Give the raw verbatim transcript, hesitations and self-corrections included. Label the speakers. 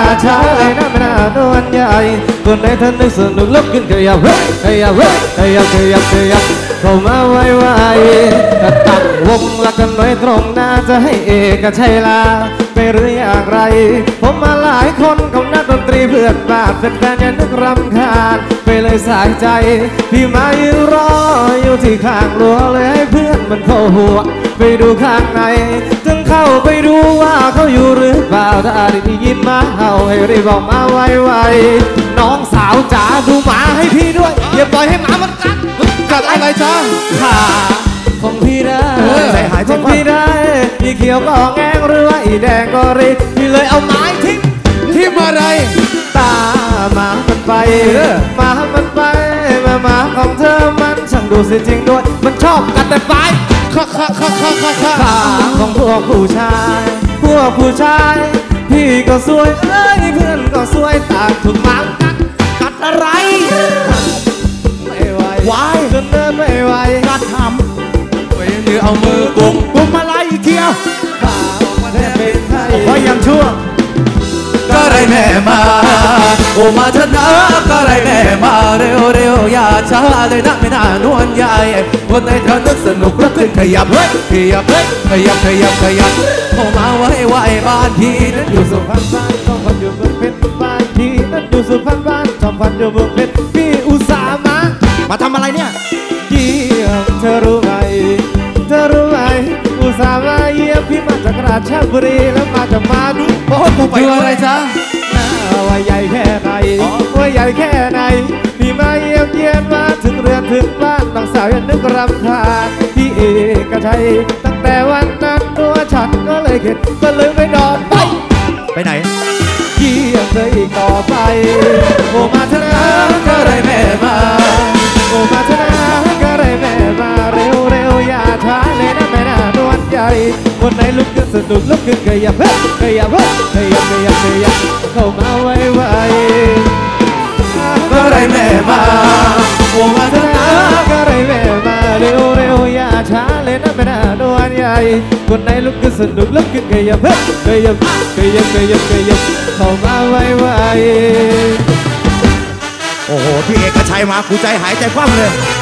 Speaker 1: ช้าเลยนะไม่น่านวลใหญ่คนไหนท่านนึกสนุกลุกขึ้นขยับขยับขยับขยับขยับเข้ามาไวๆก็ตั้งวงละกันไว้ตรงหน้าจะให้เอกชัยลาไปหรืออย่างไรผมมาหลายคนกับนักดนตรีเพื่อนบ้านเป็นแฟนยังนึกรำคาญไปเลยสายใจพี่มายืนรออยู่ที่ข้างรั้วเลยให้เพื่อนมันเข้าหัวไปดูข้างในจึงเข้าไปดูว่าเขาอยู่หรือเปล่าถ้าได้ยินมาเห่าให้รีบบอกมาไวๆน้องสาวจ๋าดูหมาให้พี่ด้วยอย่าปล่อยให้หมามันกัดกัดอะไรจ้าขาของพี่ได้ใจหายของพี่ได้อีเขียวก็แงงหรือว่าอีแดงก็รีพี่เลยเอาไม้ทิ้งทิ้งอะไรตาหมามันไปหมามันไปมาหมาของเธอมันช่างดูสิจริงด้วยมันชอบกัดแต่ปลายข้าข้าข้าข้าข้าข้าขาของพวกผู้ชายพวกผู้ชายพี่ก็สวยเอ้ยเพื่อนก็สวยต่างถูกหมากัดกัดอะไรไม่ไหววายจนเดินไม่ไหวกัดทำไปยืนเอามือกุมกุมอะไรเคี้ยวขาออกมาแทบเป็นไทยพอยังชั่วก็ได้แม่มาโอ้มาเถอะนะก็ได้แม่มาเร็วเร็วอย่าช้าเลยนะไม่น่านวลใหญ่วันไหนเธอนึกสนุกแล้วขึ้นขยับเฮ้ยขยับเฮ้ยขยับขยับขยับเข้ามาไว้ไว้บ้านพี่นั้นอยู่สุพรรณบ้านต้องพันอยู่เมืองเพชรบ้านพี่นั้นอยู่สุพรรณบ้านชอบพันอยู่เมืองเพชรพี่อุตส่าห์มามาทำอะไรเนี่ยเยี่ยมเธอรู้ไหมเธอรู้ไหมอุตส่าห์มาเยี่ยมพี่มาจากราชบุรีแล้วมาจะมาดูโอ้โหไปอะไรจ๊ะว่าใหญ่แค่ไหนว่าใหญ่แค่ไหนพี่มาเยี่ยมเยียนมาถึงเรือนถึงบ้านน้องสาวยังนึกรำคาญพี่เอกชัยตั้งแต่วันนั้นตัวฉันก็เลยเข็ดก็เลยไม่ดอนไปไปไหนเยี่ยมเธออีกต่อไปโอ้มาเถอะนะก็ได้แม่มาโอ้มาเถอะนะก็ได้แม่มาเร็วเร็วอย่าช้าเลยนะแม่น่านวลใหญ่คนไหนลุกขึ้นสนุกลุกขึ้นขยับเฮ้ยขยับเฮ้ยขยับขยับขยับเข้ามาไวไวก็ได้แม่มาโอ้มาเถอะนะก็ได้แม่มาเร็วเร็วอย่าช้าเลยนะแม่น่านวลใหญ่คนไหนลุกขึ้นสนุกลุกขึ้นขยับเฮ้ยขยับขยับขยับขยับเข้ามาไวไวโอ้โหพี่เอกชัยมากูใจหายใจคว่ำเลย